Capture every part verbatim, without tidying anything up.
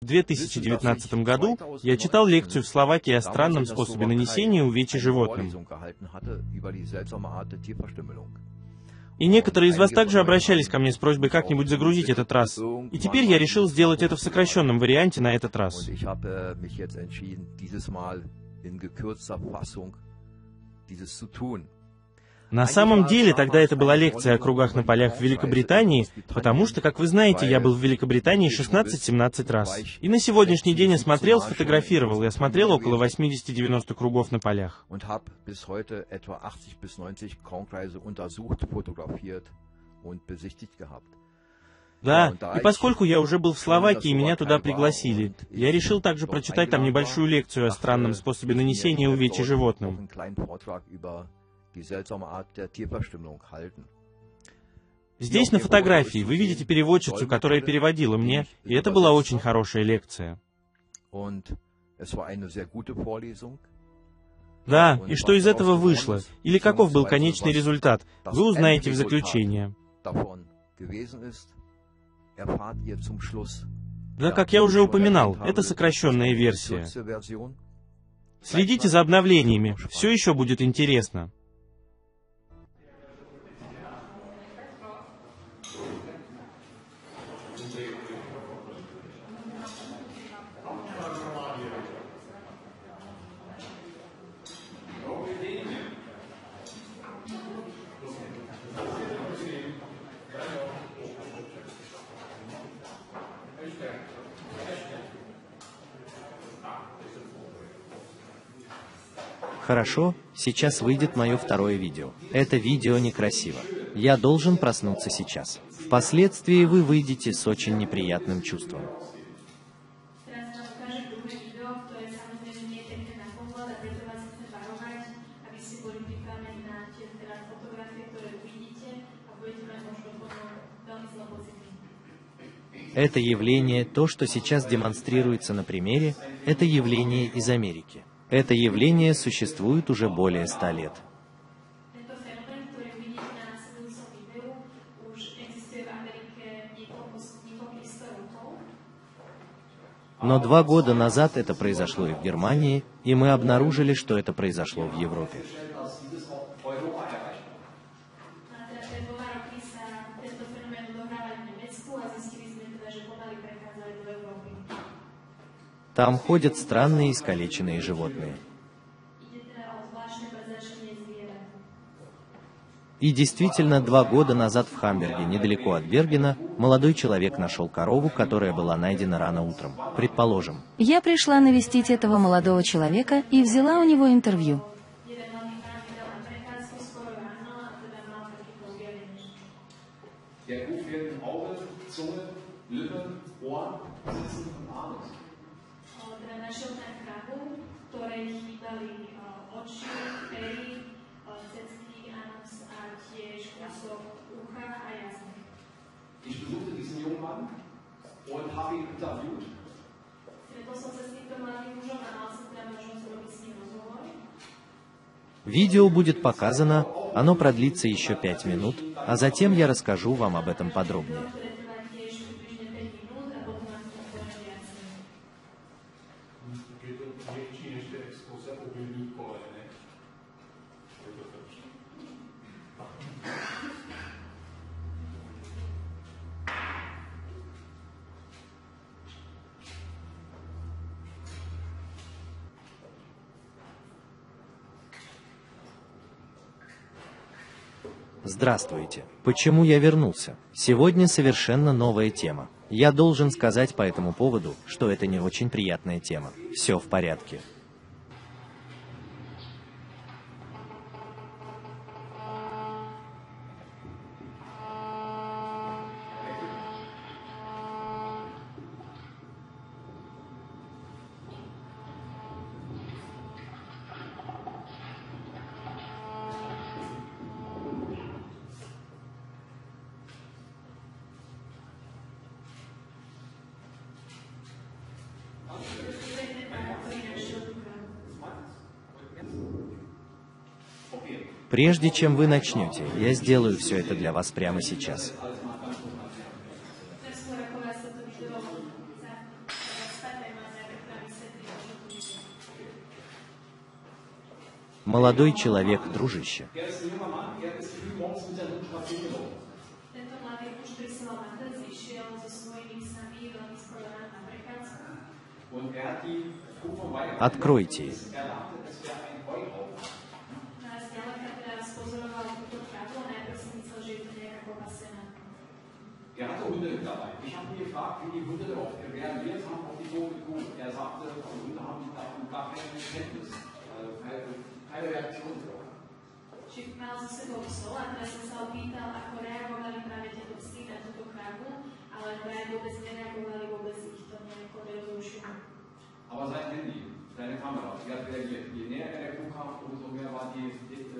две тысячи девятнадцатом году я читал лекцию в Словакии о странном способе нанесения увечий животным. И некоторые из вас также обращались ко мне с просьбой как-нибудь загрузить этот раз. И теперь я решил сделать это в сокращенном варианте на этот раз. На самом деле, тогда это была лекция о кругах на полях в Великобритании, потому что, как вы знаете, я был в Великобритании шестнадцать-семнадцать раз. И на сегодняшний день я смотрел, сфотографировал и осмотрел около восьмидесяти-девяноста кругов на полях. Да, и поскольку я уже был в Словакии и меня туда пригласили, я решил также прочитать там небольшую лекцию о странном способе нанесения увечий животным. Здесь на фотографии вы видите переводчицу, которая переводила мне, и это была очень хорошая лекция. Да, и что из этого вышло, или каков был конечный результат, вы узнаете в заключение. Да, как я уже упоминал, это сокращенная версия. Следите за обновлениями, все еще будет интересно. Хорошо, сейчас выйдет мое второе видео. Это видео некрасиво. Я должен проснуться сейчас. Впоследствии вы выйдете с очень неприятным чувством. Это явление, то, что сейчас демонстрируется на примере, это явление из Америки. Это явление существует уже более ста лет. Но два года назад это произошло и в Германии, и мы обнаружили, что это произошло в Европе. Там ходят странные искалеченные животные. И действительно, два года назад в Хамберге, недалеко от Бергена, молодой человек нашел корову, которая была найдена рано утром. Предположим. Я пришла навестить этого молодого человека и взяла у него интервью. Видео будет показано, оно продлится еще пять минут, а затем я расскажу вам об этом подробнее. Здравствуйте. Почему я вернулся? Сегодня совершенно новая тема. Я должен сказать по этому поводу, что это не очень приятная тема. Все в порядке. Прежде чем вы начнете, я сделаю все это для вас прямо сейчас. Молодой человек, дружище. Tento mladý muž prišiel na trh, išiel so svojimi psami veľmi skoro na prechádzku. Откройте их. A zďaleka teda spozoroval túto kravu a najprv si myslel, že je to nejaká popasená. Er hatte Hunde dabei. Ich habe ihn gefragt, wie die Hunde darauf reagiert haben auf die Drohne geguckt. Er sagte, die Hunde haben davon gar keine Kenntnis, äh, keine, keine Reaktion darauf. Či mal za sebou psov a teraz som sa opýtal, ako reagovali práve tieto psy na túto kravu, ale vraj vôbec nereagovali, vôbec ich to nejako nerozrušilo. Aber sein Handy, seine Kamera, die hat reagiert. Je näher er der Kuh kam, umso mehr war die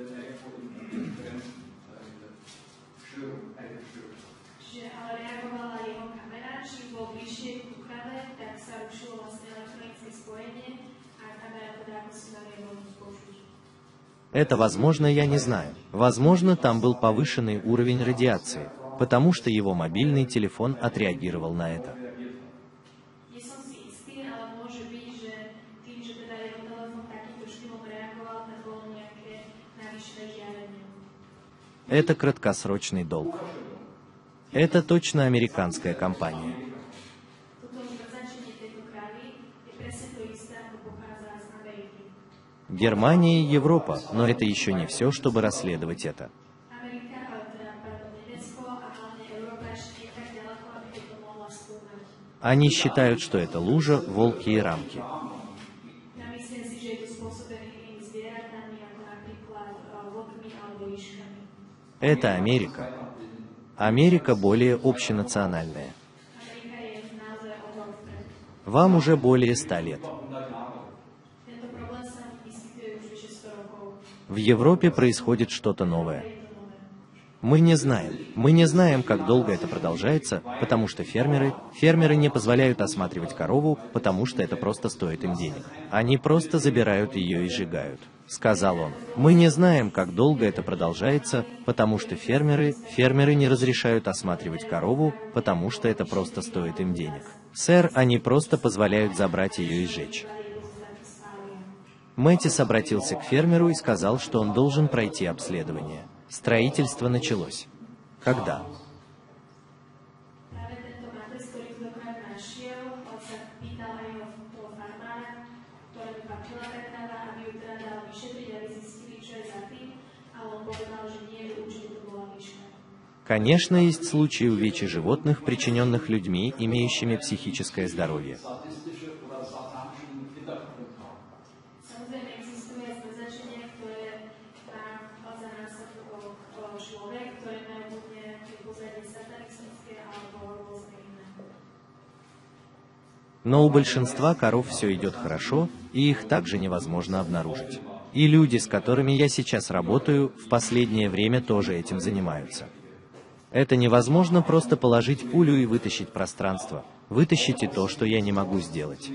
Elektroschirm, Elektroschirm. Čiže ale reagovala jeho kamera, čím bol bližšie k krave, tak sa rušilo vlastne elektronické spojenie a kamera teda ako si dali jeho spoušť. Это возможно, я не знаю. Возможно, там был повышенный уровень радиации, потому что его мобильный телефон отреагировал на это. Nie som si istý, ale môže byť, že tým, že teda jeho telefón takýmto štýlom reagoval, tak bolo nejaké navýšené žiarenie. Это краткосрочный долг. Это точно американская компания. Toto označenie tejto kravy je presne to isté, ako pochádza z Ameriky. Германия и Европа, но это еще не все, чтобы расследовать это. Amerika, ale teda, pardon, Nemecko a hlavne Európa ešte nie tak ďaleko, aby toto mohla skúmať. Они считают, что это лужа, волки и рамки. Ja myslím si, že je to spôsobené inými zvieratami, ako napríklad eh, vlkmi alebo líškami. Это Америка. Америка более общенациональная. Amerika je v názve o rok vpred. Вам уже более ста лет. Tento problém sa vyskytuje už vyše sto rokov. В Европе происходит что-то новое. Je to nové. Мы не знаем. Мы не знаем, как долго это продолжается, потому что фермеры, фермеры не позволяют осматривать корову, потому что это просто стоит им денег. Они просто забирают ее и сжигают. Сказал он. Мы не знаем, как долго это продолжается, потому что фермеры, фермеры не разрешают осматривать корову, потому что это просто стоит им денег. Сэр, они просто позволяют забрать ее и сжечь. Мэтис обратился к фермеру и сказал, что он должен пройти обследование. Строительство началось. Когда? Práve tento matrec, ktorý tentokrát našiel, on sa pýtal aj ho toho farmára, ktorému patrila tá kráva, aby ju teda dal vyšetriť, aby zistili, čo je za tým, ale on povedal, že nie, že určite to bola líška. Конечно, есть случаи увечий животных, причиненных людьми, имеющими психическое здоровье. Samozrejme existuje zmrzačenie, ktoré má za následok človek, ktoré majú buď nejaké pozadie satanistické alebo rôzne iné. Но у большинства коров все идет хорошо, и их также невозможно обнаружить. И люди, с которыми я сейчас работаю, в последнее время тоже этим занимаются. Это невозможно просто положить пулю и вытащить пространство. Вытащите то, что я не могу сделать.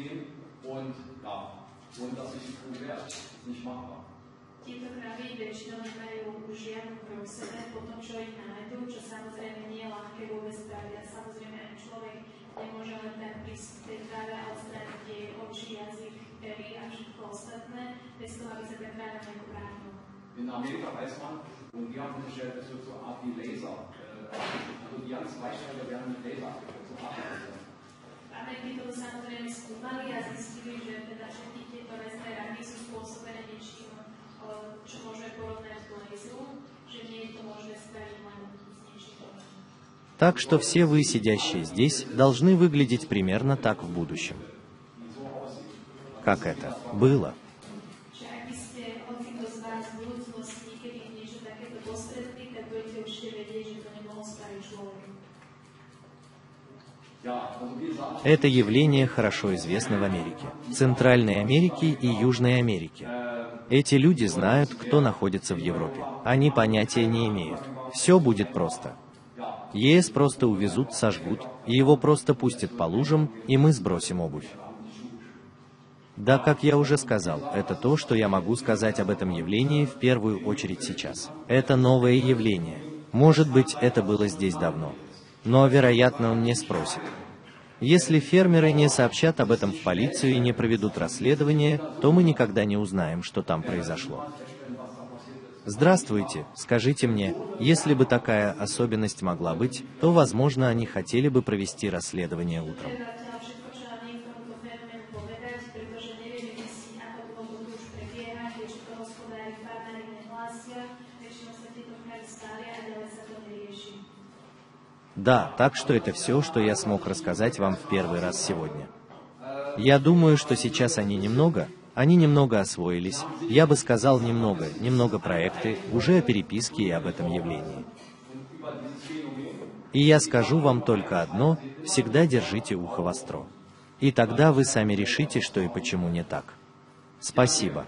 Tieto kravy väčšinou nemajú už žiadnu krv v sebe, po tom, čo ich nájdú, čo samozrejme nie je ľahké vôbec spraviť. A samozrejme ani človek nemôže len tak prísť k tej krave a odstrániť jej oči, jazyk, pery a všetko ostatné, bez toho, aby sa tá kráva nejako bránila. In Amerika weiß man, und die haben festgestellt, es wird so eine Art wie Laser. äh, Also die ganzen Weichsteiger werden mit Laser abgestellt, so eine Art Laser. V Amerike to samozrejme skúmali a zistili, že teda všetky tieto väzné rany sú spôsobené niečím, o, čo môžeme porovnať k laseru, že nie je to možné spraviť len s niečím. Так что все вы, sидящие здесь, должны выглядеть примерно так в будущем. Как это было? Čiže ak by ste hocikto z vás v budúcnosti niekedy niečo takéto postretli, tak budete určite vedieť, že to nemohol spraviť človek. Это явление хорошо известно в Америке, Центральной Америке и Южной Америке. Эти люди знают, кто находится в Европе. Они понятия не имеют. Все будет просто. ЕС просто увезут, сожгут, и его просто пустят по лужам, и мы сбросим обувь. Да, как я уже сказал, это то, что я могу сказать об этом явлении в первую очередь сейчас. Это новое явление. Может быть, это было здесь давно. Но, вероятно, он не спросит. Если фермеры не сообщат об этом в полицию и не проведут расследование, то мы никогда не узнаем, что там произошло. Здравствуйте, скажите мне, если бы такая особенность могла быть, то, возможно, они хотели бы провести расследование утром. Да, так что это все, что я смог рассказать вам в первый раз сегодня. Я думаю, что сейчас они немного, они немного освоились, я бы сказал немного, немного проекты, уже о переписке и об этом явлении. И я скажу вам только одно, всегда держите ухо востро. И тогда вы сами решите, что и почему не так. Спасибо.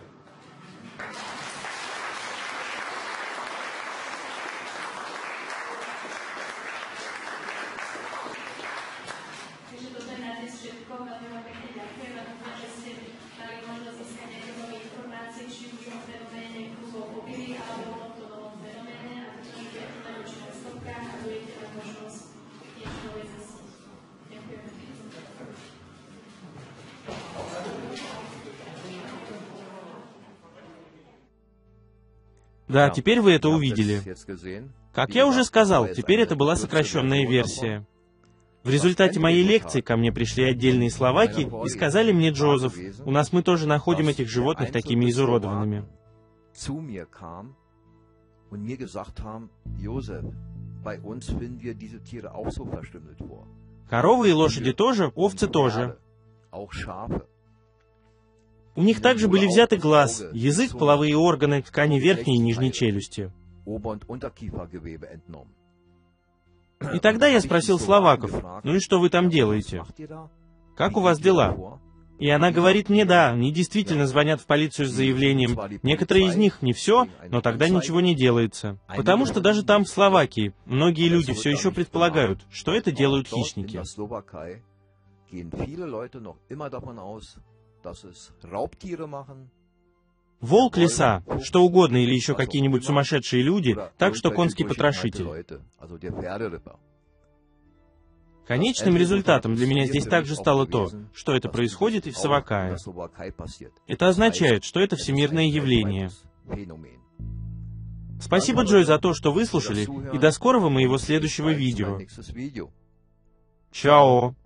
Да, теперь вы это увидели. Как я уже сказал, теперь это была сокращенная версия. В результате моей лекции ко мне пришли отдельные словаки и сказали мне: Джозеф, у нас мы тоже находим этих животных такими изуродованными. Коровы и лошади тоже, овцы тоже. У них также были взяты глаз, язык, половые органы, ткани верхней и нижней челюсти. И тогда я спросил словаков: ну и что вы там делаете? Как у вас дела? И она говорит мне: да, они действительно звонят в полицию с заявлением. Некоторые из них, не все, но тогда ничего не делается. Потому что даже там, в Словакии, многие люди все еще предполагают, что это делают хищники. Волк, лиса, что угодно или еще какие-нибудь сумасшедшие люди, так что конский потрошитель. Конечным результатом для меня здесь также стало то, что это происходит и в Словакии. Это означает, что это всемирное явление. Спасибо, Джой, за то, что выслушали, и до скорого моего следующего видео. Чао!